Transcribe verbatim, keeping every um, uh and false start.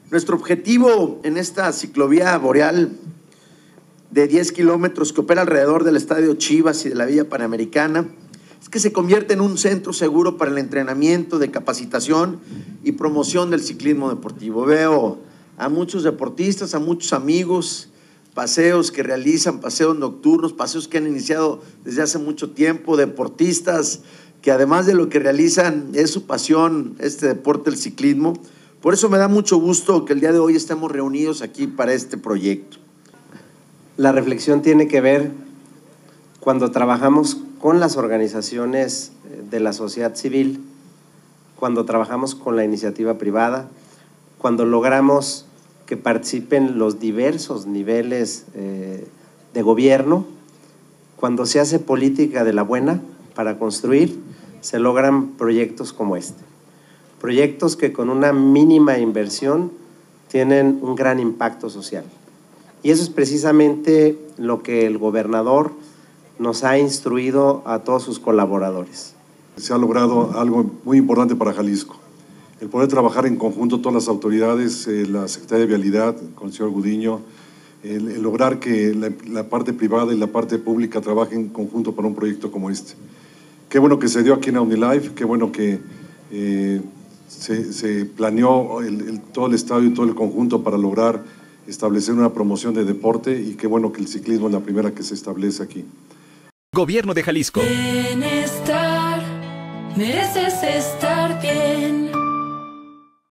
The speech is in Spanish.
Nuestro objetivo en esta ciclovía boreal de diez kilómetros que opera alrededor del Estadio Chivas y de la Villa Panamericana es que se convierta en un centro seguro para el entrenamiento, de capacitación y promoción del ciclismo deportivo. Veo a muchos deportistas, a muchos amigos, paseos que realizan, paseos nocturnos, paseos que han iniciado desde hace mucho tiempo, deportistas que además de lo que realizan es su pasión, este deporte, el ciclismo. Por eso me da mucho gusto que el día de hoy estemos reunidos aquí para este proyecto. La reflexión tiene que ver cuando trabajamos con las organizaciones de la sociedad civil, cuando trabajamos con la iniciativa privada, cuando logramos que participen los diversos niveles eh, de gobierno, cuando se hace política de la buena para construir, se logran proyectos como este. Proyectos que con una mínima inversión tienen un gran impacto social. Y eso es precisamente lo que el gobernador nos ha instruido a todos sus colaboradores. Se ha logrado algo muy importante para Jalisco, el poder trabajar en conjunto todas las autoridades, eh, la Secretaría de Vialidad, con el señor Gudiño, el, el lograr que la, la parte privada y la parte pública trabajen en conjunto para un proyecto como este. Qué bueno que se dio aquí en OmniLife, qué bueno que eh, se, se planeó el, el, todo el estadio y todo el conjunto para lograr establecer una promoción de deporte, y qué bueno que el ciclismo es la primera que se establece aquí. Gobierno de Jalisco. Bienestar, mereces estar bien.